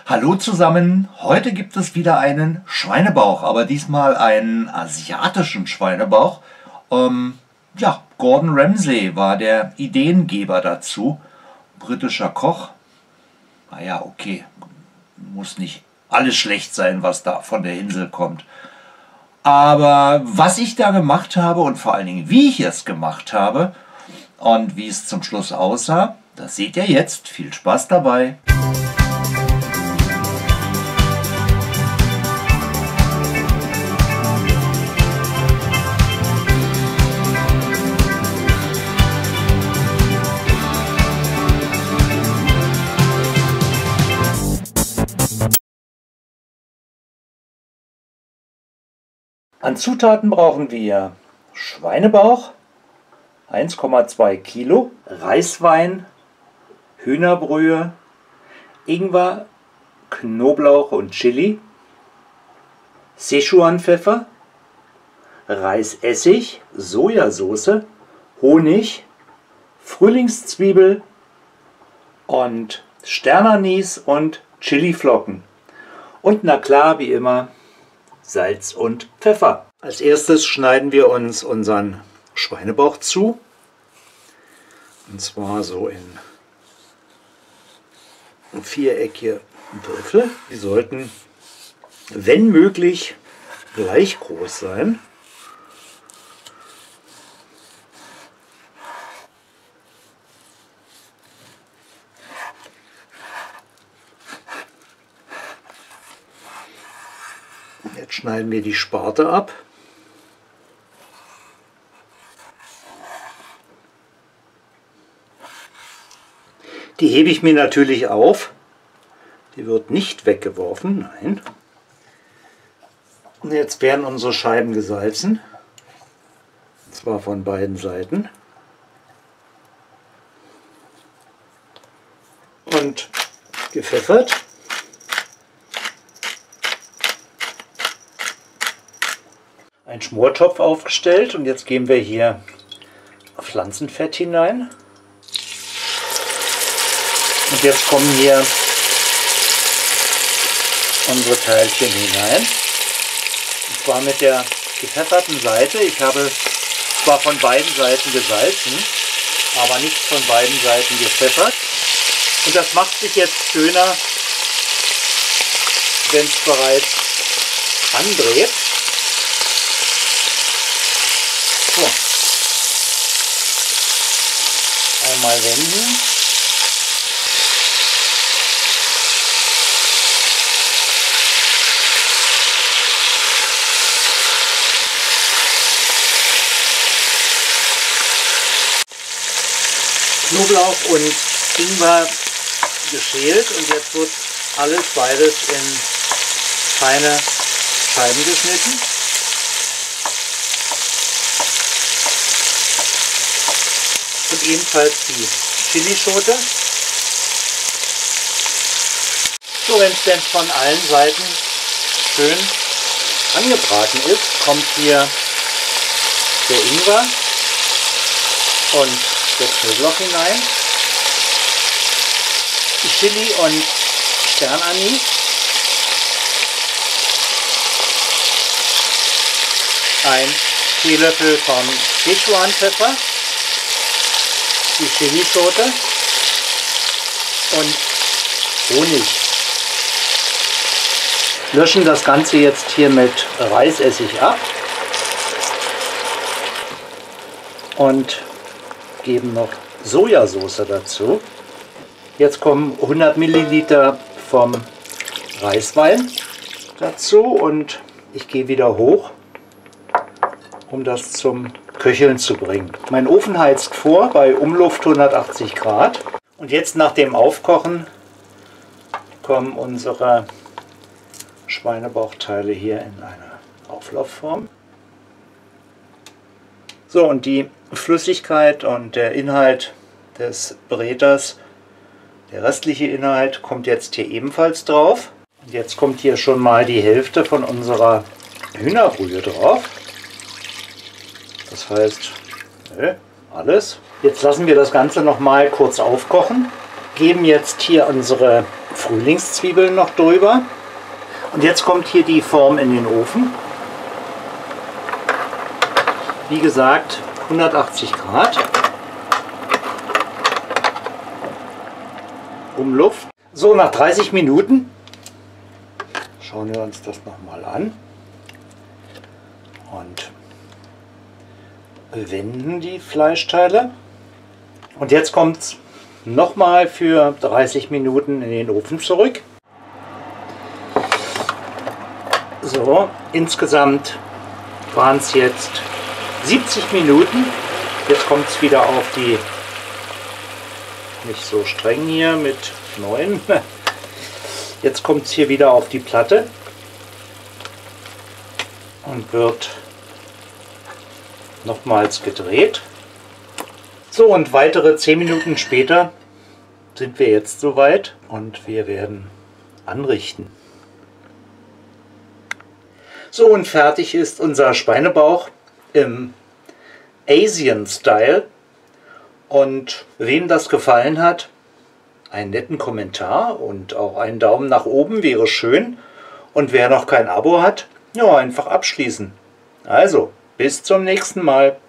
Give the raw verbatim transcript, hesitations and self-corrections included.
Hallo zusammen, heute gibt es wieder einen Schweinebauch, aber diesmal einen asiatischen Schweinebauch. Ähm, ja, Gordon Ramsay war der Ideengeber dazu, britischer Koch. Naja, okay, muss nicht alles schlecht sein, was da von der Insel kommt. Aber was ich da gemacht habe und vor allen Dingen wie ich es gemacht habe und wie es zum Schluss aussah, das seht ihr jetzt. Viel Spaß dabei! An Zutaten brauchen wir Schweinebauch, eins Komma zwei Kilo, Reiswein, Hühnerbrühe, Ingwer, Knoblauch und Chili, Szechuanpfeffer, Reisessig, Sojasauce, Honig, Frühlingszwiebel und Sternanis und Chiliflocken. Und na klar, wie immer, Salz und Pfeffer. Als erstes schneiden wir uns unseren Schweinebauch zu. Und zwar so in viereckige Würfel. Die sollten, wenn möglich, gleich groß sein. Jetzt schneiden wir die Sparte ab. Die hebe ich mir natürlich auf. Die wird nicht weggeworfen, nein. Und jetzt werden unsere Scheiben gesalzen. Und zwar von beiden Seiten. Und gepfeffert. Ein Schmortopf aufgestellt und jetzt geben wir hier Pflanzenfett hinein. Und jetzt kommen hier unsere Teilchen hinein. Und zwar mit der gepfefferten Seite. Ich habe zwar von beiden Seiten gesalzen, aber nicht von beiden Seiten gepfeffert. Und das macht sich jetzt schöner, wenn es bereits andreht. So. Einmal wenden. Knoblauch und Ingwer geschält und jetzt wird alles beides in feine Scheiben geschnitten. Und ebenfalls die Chilischote. So, wenn es denn von allen Seiten schön angebraten ist, kommt hier der Ingwer und der Knoblauch hinein, die Chili und Sternanis, ein Teelöffel von Szechuanpfeffer, die Chilischote und Honig. Löschen das Ganze jetzt hier mit Reisessig ab und geben noch Sojasauce dazu. Jetzt kommen hundert Milliliter vom Reiswein dazu und ich gehe wieder hoch, um das zum Köcheln zu bringen. Mein Ofen heizt vor bei Umluft hundertachtzig Grad. Und jetzt nach dem Aufkochen kommen unsere Schweinebauchteile hier in eine Auflaufform. So, und die Flüssigkeit und der Inhalt des Bräters, der restliche Inhalt, kommt jetzt hier ebenfalls drauf. Und jetzt kommt hier schon mal die Hälfte von unserer Hühnerbrühe drauf. Das heißt, alles. Jetzt lassen wir das Ganze noch mal kurz aufkochen. geben jetzt hier unsere Frühlingszwiebeln noch drüber. Und jetzt kommt hier die Form in den Ofen. Wie gesagt, hundertachtzig Grad. Umluft. So, nach dreißig Minuten schauen wir uns das nochmal an und wenden die Fleischteile. Und jetzt kommt es nochmal für dreißig Minuten in den Ofen zurück. So, insgesamt waren es jetzt siebzig Minuten. Jetzt kommt es wieder auf die, nicht so streng hier mit neun. Jetzt kommt es hier wieder auf die Platte und wird nochmals gedreht. So, und weitere zehn Minuten später sind wir jetzt soweit und wir werden anrichten. So, und fertig ist unser Schweinebauch im Asian Style. Und wem das gefallen hat, einen netten Kommentar und auch einen Daumen nach oben wäre schön. Und wer noch kein Abo hat, ja, einfach abschließen. Also, bis zum nächsten Mal.